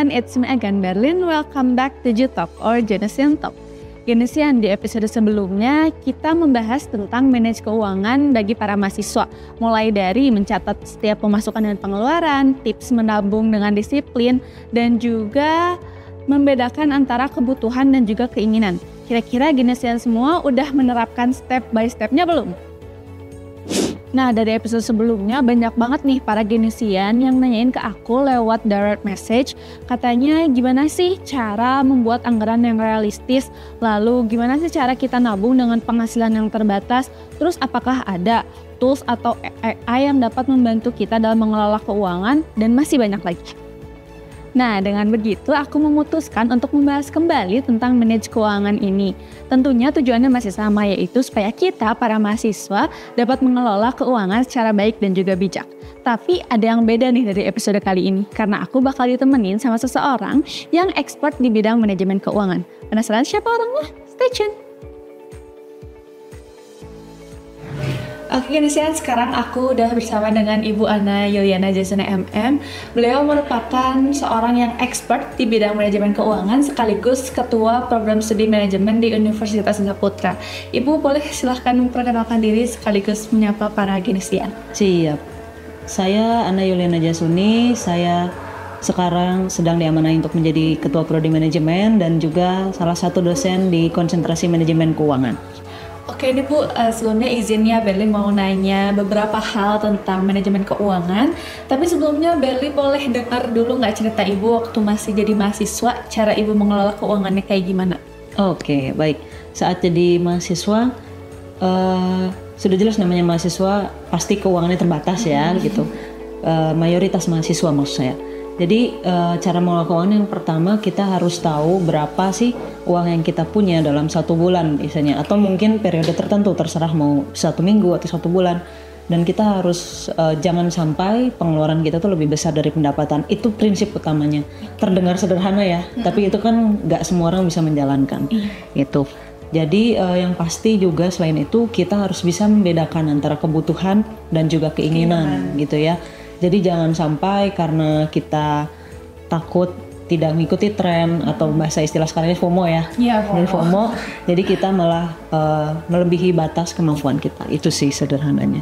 everyone, it's me again Berlin. Welcome back to Jutalk or Genesian Talk. Genesian, di episode sebelumnya kita membahas tentang manage keuangan bagi para mahasiswa. Mulai dari mencatat setiap pemasukan dan pengeluaran, tips menabung dengan disiplin, dan juga membedakan antara kebutuhan dan juga keinginan. Kira-kira Genesian semua udah menerapkan step by stepnya belum? Nah, dari episode sebelumnya banyak banget nih para Genesian yang nanyain ke aku lewat direct message. Katanya gimana sih cara membuat anggaran yang realistis? Lalu gimana sih cara kita nabung dengan penghasilan yang terbatas? Terus apakah ada tools atau AI yang dapat membantu kita dalam mengelola keuangan? Dan masih banyak lagi. Nah, dengan begitu aku memutuskan untuk membahas kembali tentang manage keuangan ini. Tentunya tujuannya masih sama, yaitu supaya kita para mahasiswa dapat mengelola keuangan secara baik dan juga bijak. Tapi ada yang beda nih dari episode kali ini, karena aku bakal ditemenin sama seseorang yang expert di bidang manajemen keuangan. Penasaran siapa orangnya? Stay tune! Oke Genesian, sekarang aku udah bersama dengan Ibu Anna Yuliana Jasona MM. Beliau merupakan seorang yang expert di bidang manajemen keuangan sekaligus Ketua Program Studi Manajemen di Universitas Saputra. Ibu boleh silahkan memperkenalkan diri sekaligus menyapa para Genesian. Siap. Saya Anna Yuliana Jasuni, saya sekarang sedang diamanahi untuk menjadi Ketua Prodi Manajemen dan juga salah satu dosen di Konsentrasi Manajemen Keuangan. Oke ini Bu, sebelumnya izinnya Berli mau nanya beberapa hal tentang manajemen keuangan. Tapi sebelumnya Berli boleh dengar dulu nggak cerita Ibu waktu masih jadi mahasiswa, cara Ibu mengelola keuangannya kayak gimana? Oke, baik. Saat jadi mahasiswa, sudah jelas namanya mahasiswa pasti keuangannya terbatas ya gitu. Mayoritas mahasiswa maksud saya. Jadi cara mengelola keuangan yang pertama kita harus tahu berapa sih uang yang kita punya dalam satu bulan misalnya, atau mungkin periode tertentu, terserah mau 1 minggu atau 1 bulan. Dan kita harus jangan sampai pengeluaran kita tuh lebih besar dari pendapatan. Itu prinsip utamanya. Terdengar sederhana ya, tapi itu kan nggak semua orang bisa menjalankan. Itu. Jadi yang pasti juga selain itu kita harus bisa membedakan antara kebutuhan dan juga keinginan gitu ya. Jadi jangan sampai karena kita takut tidak mengikuti tren atau bahasa istilah sekarang ini FOMO ya. Iya, FOMO. Jadi kita malah melebihi batas kemampuan kita. Itu sih sederhananya.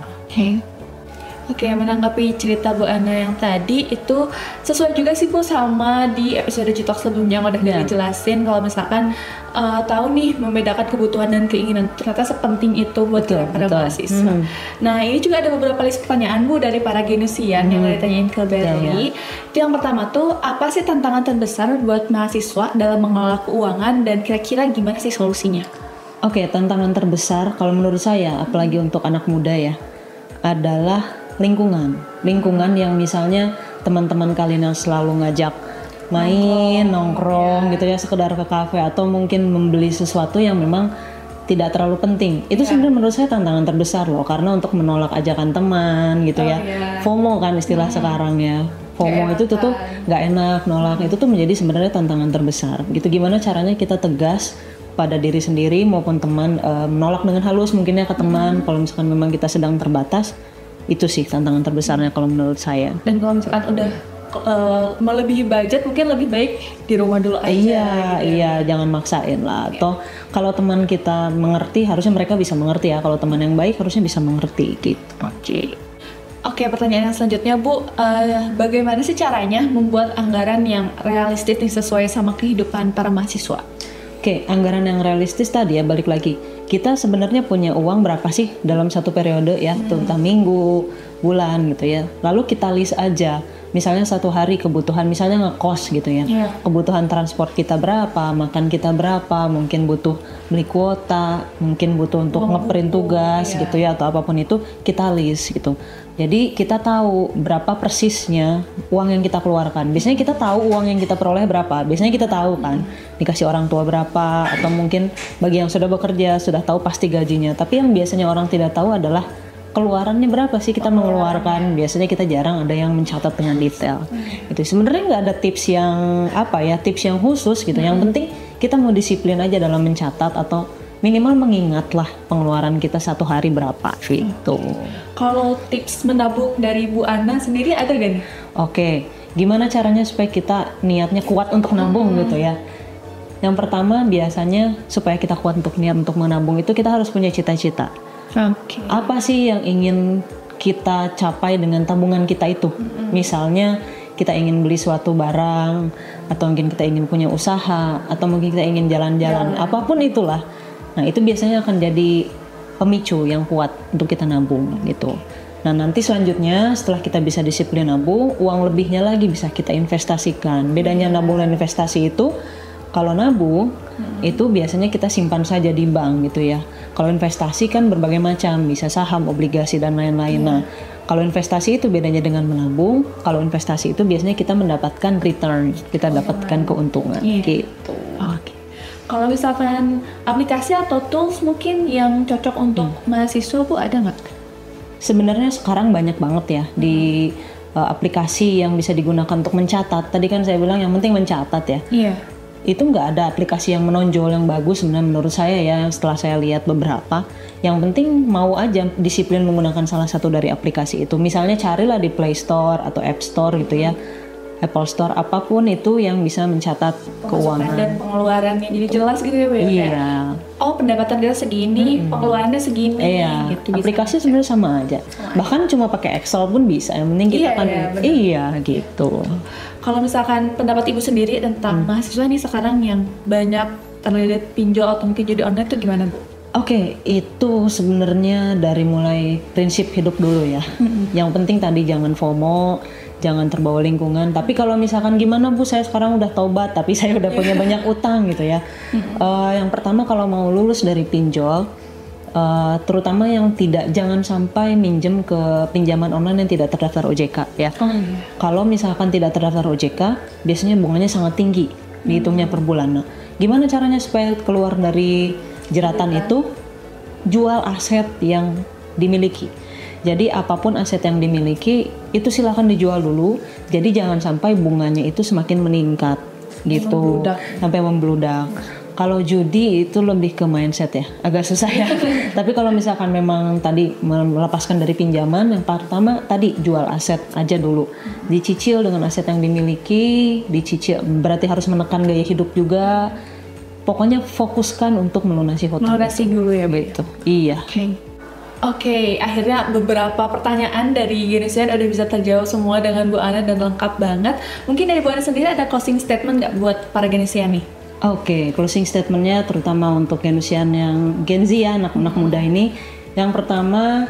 Oke, menanggapi cerita Bu Anna yang tadi itu sesuai juga sih Bu sama di episode Jutalk sebelumnya yang udah dijelasin kalau misalkan tahu nih membedakan kebutuhan dan keinginan ternyata sepenting itu buat kita para mahasiswa. Nah ini juga ada beberapa list pertanyaan Bu dari para Genesian yang ditanyain ke Berli. Itu yang pertama tuh, apa sih tantangan terbesar buat mahasiswa dalam mengelola keuangan dan kira-kira gimana sih solusinya? Oke, tantangan terbesar kalau menurut saya, apalagi untuk anak muda ya, adalah lingkungan yang misalnya teman-teman kalian yang selalu ngajak main, nongkrong gitu ya, sekedar ke kafe atau mungkin membeli sesuatu yang memang tidak terlalu penting. Itu sebenarnya menurut saya tantangan terbesar loh, karena untuk menolak ajakan teman gitu FOMO kan istilah sekarang ya. FOMO itu tuh nggak enak, nolak itu tuh menjadi sebenarnya tantangan terbesar. Gitu, gimana caranya kita tegas pada diri sendiri maupun teman, menolak dengan halus mungkinnya ke teman kalau misalkan memang kita sedang terbatas. Itu sih tantangan terbesarnya kalau menurut saya. Dan kalau misalkan udah melebihi budget mungkin lebih baik di rumah dulu aja. Iya, jangan maksain lah. Atau kalau teman kita mengerti, harusnya mereka bisa mengerti ya. Kalau teman yang baik harusnya bisa mengerti gitu. Oke, pertanyaan yang selanjutnya Bu, bagaimana sih caranya membuat anggaran yang realistis nih sesuai sama kehidupan para mahasiswa? Oke, anggaran yang realistis tadi ya, balik lagi. Kita sebenarnya punya uang berapa sih dalam satu periode ya, tentang minggu, bulan gitu ya. Lalu kita list aja, misalnya satu hari kebutuhan, misalnya ngekos gitu ya. Kebutuhan transport kita berapa, makan kita berapa, mungkin butuh beli kuota, mungkin butuh untuk ngeprint tugas gitu ya, atau apapun itu kita list gitu. Jadi kita tahu berapa persisnya uang yang kita keluarkan. Biasanya kita tahu uang yang kita peroleh berapa. Biasanya kita tahu kan, dikasih orang tua berapa, atau mungkin bagi yang sudah bekerja sudah tahu pasti gajinya. Tapi yang biasanya orang tidak tahu adalah keluarannya berapa sih kita mengeluarkan. Biasanya kita jarang ada yang mencatat dengan detail. Itu sebenarnya nggak ada tips yang tips yang khusus gitu. Yang penting kita mau disiplin aja dalam mencatat atau minimal mengingatlah pengeluaran kita satu hari berapa gitu. Kalau tips menabung dari Bu Anna sendiri ada gak nih? Oke, Gimana caranya supaya kita niatnya kuat untuk nabung gitu ya? Yang pertama biasanya supaya kita kuat untuk niat untuk menabung itu kita harus punya cita-cita. Apa sih yang ingin kita capai dengan tabungan kita itu? Misalnya kita ingin beli suatu barang, atau mungkin kita ingin punya usaha, atau mungkin kita ingin jalan-jalan, apapun itulah. Nah itu biasanya akan jadi pemicu yang kuat untuk kita nabung gitu. Nah nanti selanjutnya setelah kita bisa disiplin nabung, uang lebihnya lagi bisa kita investasikan. Bedanya nabung dan investasi itu, kalau nabung itu biasanya kita simpan saja di bank gitu ya. Kalau investasi kan berbagai macam, bisa saham, obligasi dan lain-lain. Nah kalau investasi itu bedanya dengan menabung. Kalau investasi itu biasanya kita mendapatkan return, kita dapatkan keuntungan gitu. Kalau misalkan aplikasi atau tools mungkin yang cocok untuk mahasiswa Bu, ada nggak? Sebenarnya sekarang banyak banget ya di aplikasi yang bisa digunakan untuk mencatat. Tadi kan saya bilang yang penting mencatat ya. Itu nggak ada aplikasi yang menonjol yang bagus sebenarnya menurut saya ya, setelah saya lihat beberapa. Yang penting mau aja disiplin menggunakan salah satu dari aplikasi itu. Misalnya carilah di Play Store atau App Store gitu ya, Apple Store, apapun itu yang bisa mencatat keuangan dan pengeluarannya jadi jelas gitu ya Bu ya. Iya. Oh pendapatan kita segini, pengeluarannya segini. Iya. Gitu, aplikasi sebenarnya sama aja. Bahkan cuma pakai Excel pun bisa. Yang penting kita gitu. Kalau misalkan pendapat Ibu sendiri tentang mahasiswa nih sekarang yang banyak terlilit pinjol atau mungkin judi online itu gimana Bu? Oke, itu sebenarnya dari mulai prinsip hidup dulu ya. Yang penting tadi jangan FOMO, jangan terbawa lingkungan. Tapi kalau misalkan gimana Bu, saya sekarang udah taubat tapi saya udah punya banyak utang gitu ya. Yang pertama kalau mau lulus dari pinjol, terutama yang jangan sampai minjem ke pinjaman online yang tidak terdaftar OJK ya. Kalau misalkan tidak terdaftar OJK, biasanya bunganya sangat tinggi, dihitungnya per bulan. Nah, gimana caranya supaya keluar dari jeratan itu? Jual aset yang dimiliki. Jadi apapun aset yang dimiliki itu silakan dijual dulu. Jadi jangan sampai bunganya itu semakin meningkat gitu, sampai membludak. Kalau judi itu lebih ke mindset ya, agak susah ya. Tapi kalau misalkan memang tadi melepaskan dari pinjaman, yang pertama tadi jual aset aja dulu. Dicicil dengan aset yang dimiliki, dicicil berarti harus menekan gaya hidup juga. Pokoknya fokuskan untuk melunasi hutang. Melunasi dulu ya betul. Iya. Oke, akhirnya beberapa pertanyaan dari Genesian udah bisa terjawab semua dengan Bu Ana dan lengkap banget. Mungkin dari Bu Ana sendiri ada closing statement nggak buat para Genesian nih? Oke, closing statementnya terutama untuk Genesian yang Gen Z ya, anak-anak muda ini. Yang pertama,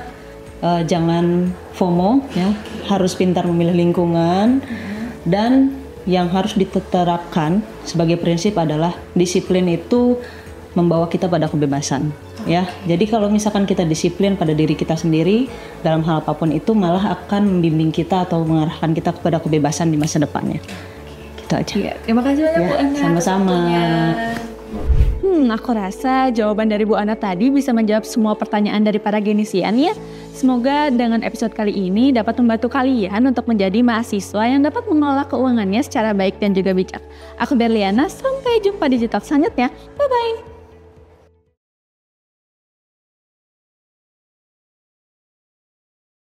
jangan FOMO ya, harus pintar memilih lingkungan. Dan yang harus diterapkan sebagai prinsip adalah disiplin itu membawa kita pada kebebasan ya. Jadi kalau misalkan kita disiplin pada diri kita sendiri dalam hal apapun itu, malah akan membimbing kita atau mengarahkan kita kepada kebebasan di masa depannya. Gitu aja. Terima kasih banyak Bu Ana. Sama-sama. Aku rasa jawaban dari Bu Ana tadi bisa menjawab semua pertanyaan dari para Genesian ya. Semoga dengan episode kali ini dapat membantu kalian untuk menjadi mahasiswa yang dapat mengelola keuangannya secara baik dan juga bijak. Aku Berliana, sampai jumpa di Digitalk selanjutnya. Bye-bye.